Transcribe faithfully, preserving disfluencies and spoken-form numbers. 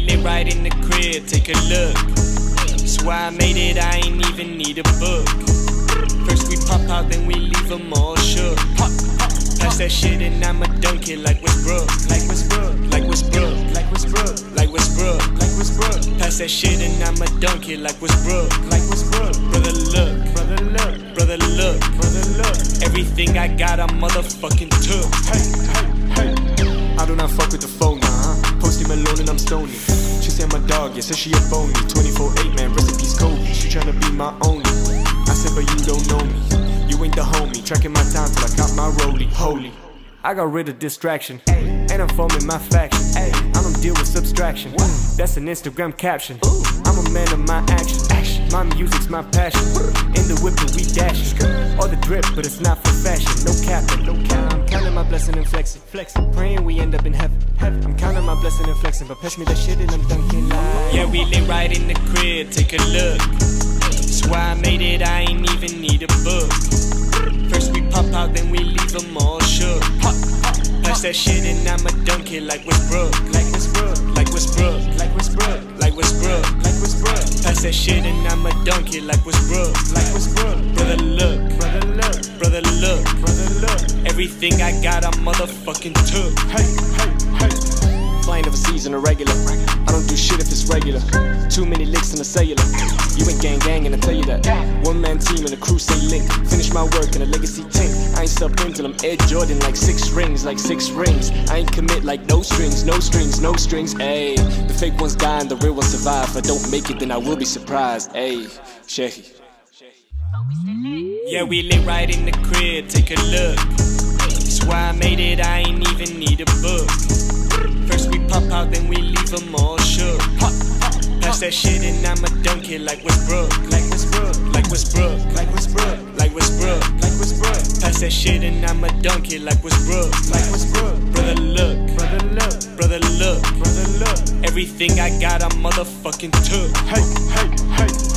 lit right in the crib, take a look. Swear I made it, I ain't even need a book. First we pop out, then we leave them all shook. Pass that shit and I'ma dunk it like Westbrook. Like Westbrook, like Westbrook, like Westbrook, like Westbrook, like Westbrook. Pass that shit and I'ma dunk it like Westbrook. Like Westbrook. Brother look, brother look, brother look, brother look. Everything I got I motherfucking took. Hey, hey, hey. I do not fuck with the phone, nah. Post him alone and I'm stony. She say I'm a dog, yeah, said she a phony. twenty-four eight, man, recipes Kobe. She tryna be my only. I said, but you don't know me. You ain't the homie. Tracking my time till I got my rollie. Holy, I got rid of distraction, and I'm forming my faction. I don't deal with subtraction. That's an Instagram caption. I'm a man of my action. My music's my passion. In the whip and we dashing. All the drip, but it's not for fashion. No capping, no cap. I'm counting my blessing and flexing, flexing. Praying we end up in heaven. Heaven. I'm counting my blessing and flexing, but pass me that shit and I'm dunking live. Yeah, we lit right in the crib. Take a look. Swear I made it, I ain't even need a book. First we pop out, then we leave them all shook. Pass that shit and I'ma dunk it like Westbrook. Like Westbrook, like Westbrook, like Westbrook, like Westbrook, like Westbrook. Pass that shit and I'ma dunk it like Westbrook. Like Westbrook. Brother look, brother look, brother look, brother look. Everything I got I motherfucking took. Hey, hey, hey. Flying overseas on a regular. I don't do shit if it's regular. Too many licks in the cellular. You ain't gang gang and I tell you that. One man team and a crew say link. Finish my work and a legacy tank. I ain't stop in till I'm Ed Jordan like six rings, like six rings. I ain't commit like no strings, no strings, no strings. Ayy, the fake ones die and the real ones survive. If I don't make it then I will be surprised. Ayy, Shehi. Yeah, we lit right in the crib, take a look. Swear I made it, I ain't even need a book. First we pop out, then we leave them all shook. Pass that shit and I'ma dunk it like Westbrook. Like Westbrook, like Westbrook, like Westbrook, like Westbrook, like Westbrook. Pass that shit and I'ma dunk it like Westbrook. Like Westbrook. Brother look, brother look, brother look, brother look. Everything I got I motherfucking took. Hey, hey, hey.